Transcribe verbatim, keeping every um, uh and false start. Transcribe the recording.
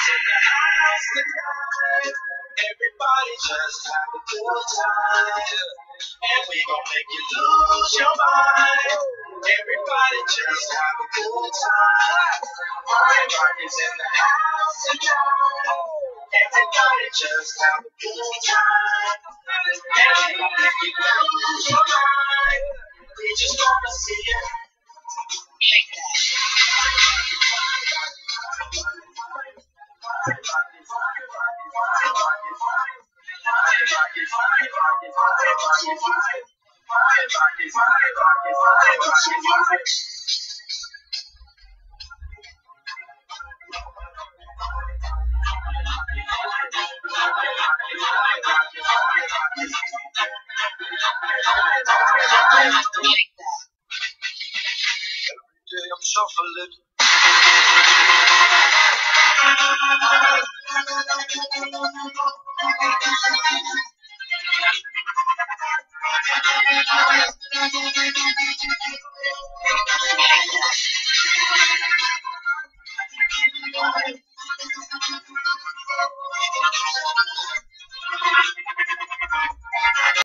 party's in the house tonight. Everybody just have a good time. And we gon' make you lose your mind. Everybody just have a good time. Everybody's in the house tonight. Everybody just have a good time. And we gon' make you lose your mind. We just wanna see it. I'm shuffling.